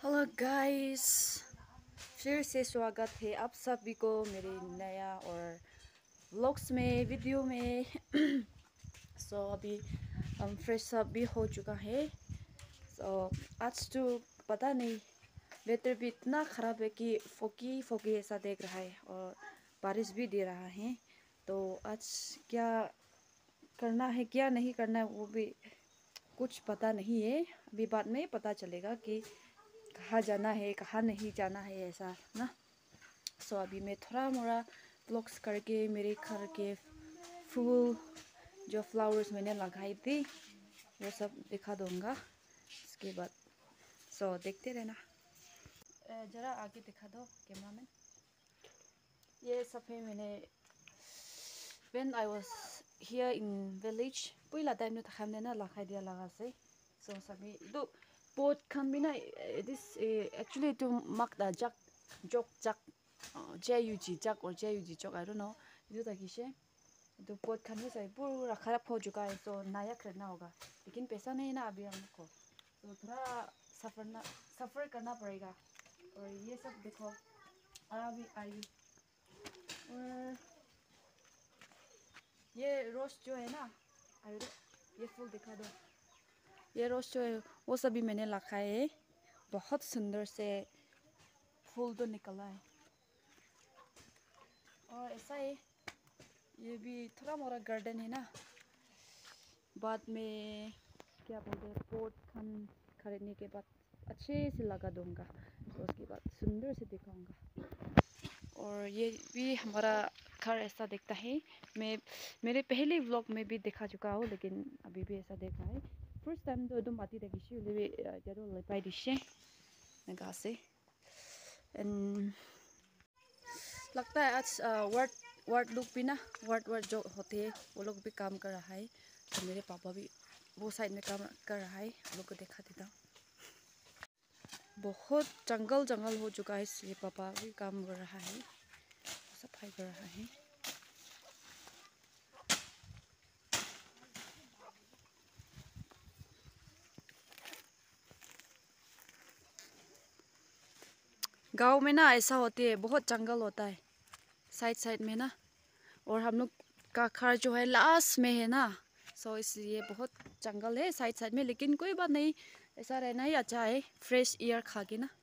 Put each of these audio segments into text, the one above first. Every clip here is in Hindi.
हेलो गाइस, फिर से स्वागत है आप सभी को मेरे नया और व्लॉग्स में वीडियो में। अभी हम फ्रेश अप भी हो चुका है। आज तो पता नहीं, वेदर भी इतना ख़राब है कि फोकी फोकी ऐसा देख रहा है और बारिश भी दे रहा है। तो आज क्या करना है क्या नहीं करना है वो भी कुछ पता नहीं है। अभी बाद में पता चलेगा कि कहाँ जाना है कहाँ नहीं जाना है ऐसा ना। अभी मैं थोड़ा मोड़ा ब्लॉग्स करके मेरे घर के फूल जो फ्लावर्स मैंने लगाई थी वो सब दिखा दूंगा। इसके बाद देखते रहना। ज़रा आगे दिखा दो कैमरामैन। ये सब है मैंने when I was here in village पहिला टाइम था हमने ना लगाई दिया लगा से। सभी तो पोट खान भी ना this actually to makda jak JUG jak or JUG jak I don't know ಇದು तकिसे तो पोट खाने से पूरा खराब हो चुका है। नया खरीदना होगा लेकिन पैसा नहीं है ना अभी हमको, तो थोड़ा सफ़र करना पड़ेगा। और ये सब देखो अभी आई। और ये रोज जो है ना, ये फूल दिखा दो। ये रोज जो है वो सभी मैंने रखा है। बहुत सुंदर से फूल तो निकला है। और ऐसा है, ये भी थोड़ा मोड़ा गार्डन है ना। बाद में क्या बोलते हैं, पोट खान खरीदने के बाद अच्छे से लगा दूंगा, तो उसके बाद सुंदर से दिखाऊंगा। और ये भी हमारा घर ऐसा दिखता है। मैं मेरे पहले व्लॉग में भी दिखा चुका हूँ लेकिन अभी भी ऐसा देखा है। फर्स्ट टाइम तो एकदम आती देखी लेपाई दिशे नगा से। लगता है आज वार्ड लोग भी ना, वार्ड जो होते हैं वो लोग भी काम कर रहा है। तो मेरे पापा भी वो साइड में काम कर रहा है, वो लोग को देखा देता हूँ। बहुत जंगल हो चुका है इसलिए पापा भी काम कर रहा है, सफाई कर रहा है। गांव में ना ऐसा होती है, बहुत जंगल होता है साइड में ना। और हम लोग का घर जो है लास्ट में है ना, इसलिए बहुत जंगल है साइड में। लेकिन कोई बात नहीं, ऐसा रहना ही अच्छा है, फ्रेश एयर खा के ना।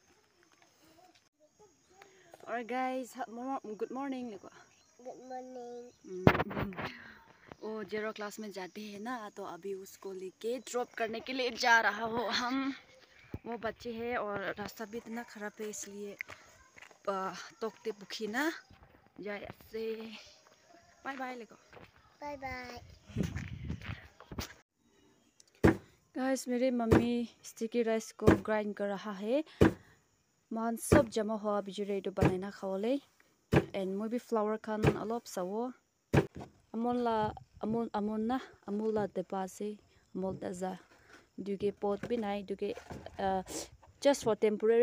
और guys good morning. Good morning. वो जीरो क्लास में जाते हैं ना, तो अभी उसको लेके ड्रॉप करने के लिए जा रहा हो हम। वो बच्चे हैं और रास्ता भी इतना ख़राब है इसलिए तोकते बुखी ना जाए से। बाय बाय लेको। Bye bye. गाइस मेरी मम्मी स्टिकी राइस को ग्राइंड कर रहा है। मान सब जमा हुआ बिजुरे तो बनाना खाओले। एंड मैं भी फ्लावर खान अलग सावो अमूला देपा से अमूल दजा दुगे पोट भी नहीं दुगे just for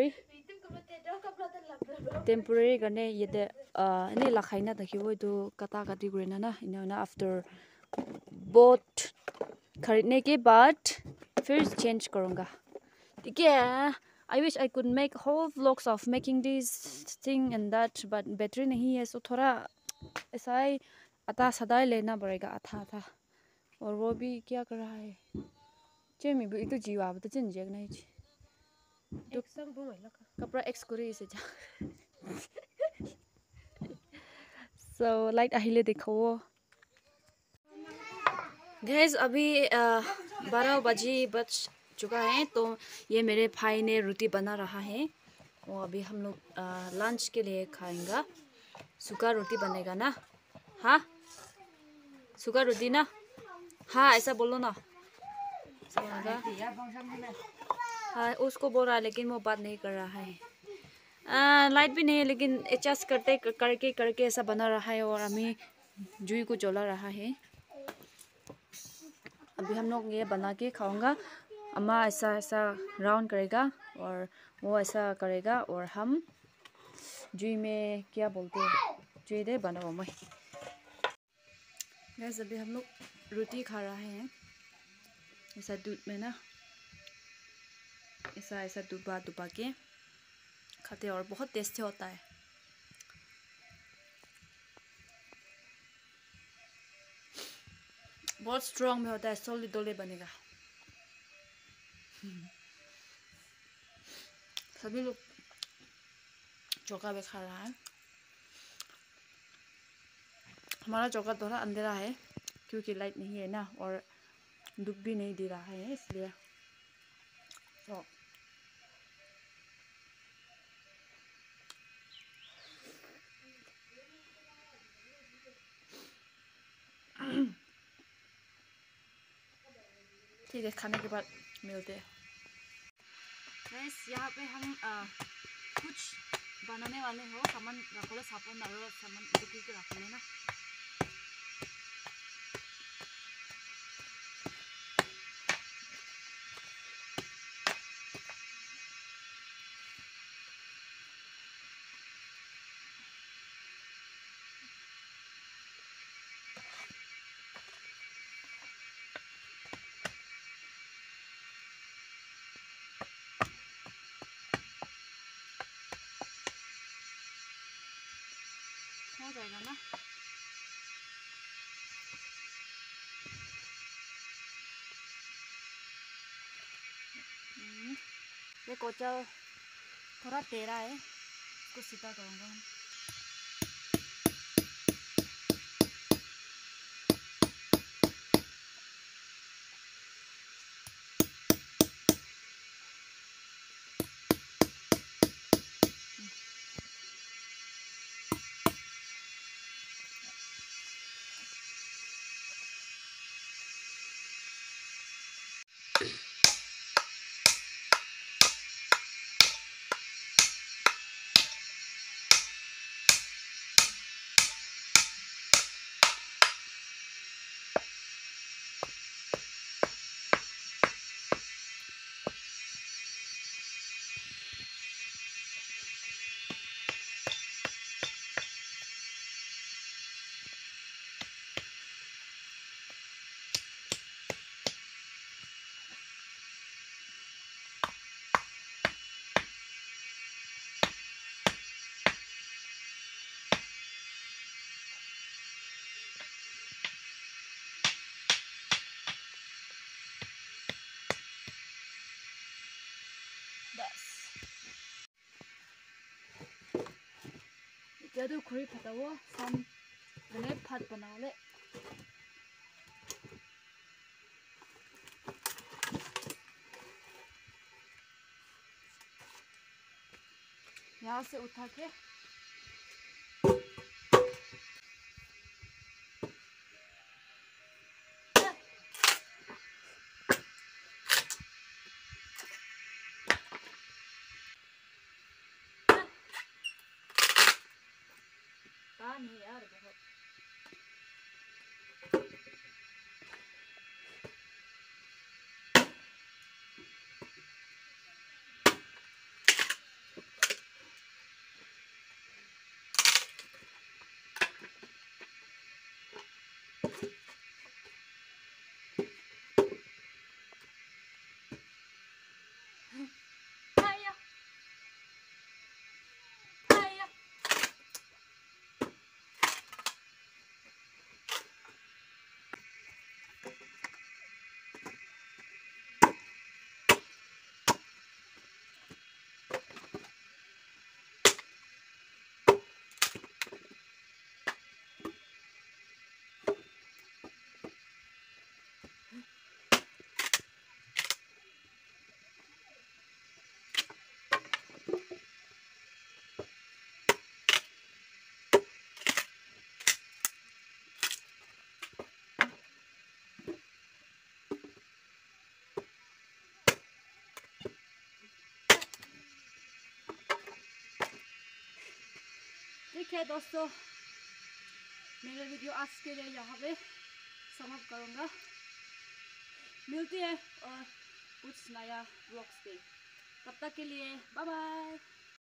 temporary करने ये दे इन्हें लखाई ना ताकि वो तो कटा कटी करना ना इन्हें ना आफ्टर बोट खरीदने के बाद फिर चेंज करूँगा, ठीक है। I wish I could make whole vlogs of making this thing and that, but battery नहीं है, थोड़ा ऐसा ही अता सदा लेना पड़ेगा अथा। और वो भी क्या कर रहा है जेमी भी तो जीवा तो चिन जेग नहीं छी तो कपड़ा एक्स करे इसे जा। लाइट अहिले देखो गैस, अभी 12 बज चुका है। तो ये मेरे भाई ने रोटी बना रहा है और अभी हम लोग लंच के लिए खाएंगे। सूखा रोटी बनेगा ना, हाँ सूखा रोटी ना, हाँ ऐसा बोलो ना। हाँ उसको बोल रहा है लेकिन वो बात नहीं कर रहा है। लाइट भी नहीं है लेकिन एडजस्ट करके ऐसा बना रहा है और हमें जुई को जला रहा है। अभी हम लोग ये बना के खाऊंगा। अम्मा ऐसा राउंड करेगा और वो ऐसा करेगा और हम जुई में क्या बोलते हैं जुई दे बनाओ मैं। गैस अभी हम लोग रोटी खा रहे हैं ऐसा दूध में ना। ऐसा ऐसा डुबा डुबा के खाते हैं और बहुत टेस्टी होता है। बहुत स्ट्रॉन्ग में होता है, सोली डोले बनेगा। सभी लोग चौका भी खा रहा है। हमारा चौका थोड़ा अंधेरा है क्योंकि लाइट नहीं है ना, और धूप भी नहीं दे रहा है इसलिए। तो ठीक है, खाने के बाद मिलते हैं। गाइस, यहाँ पे हम कुछ बनाने वाले हो। सामान रखो, साबुन और सामान के रखो ना। हो जाएगा ना। ये कोचा थोड़ा टेढ़ा है, इसको सीधा करूँगा हम। Jadi kuri patawa sam bener pat बनाओले। यहाँ से उठा के नहीं यार बहुत। ठीक है दोस्तों, मेरा वीडियो आज के लिए यहाँ पे समाप्त करूँगा। मिलती है और कुछ नया व्लॉग्स पे। तब तक के लिए बाय बाय।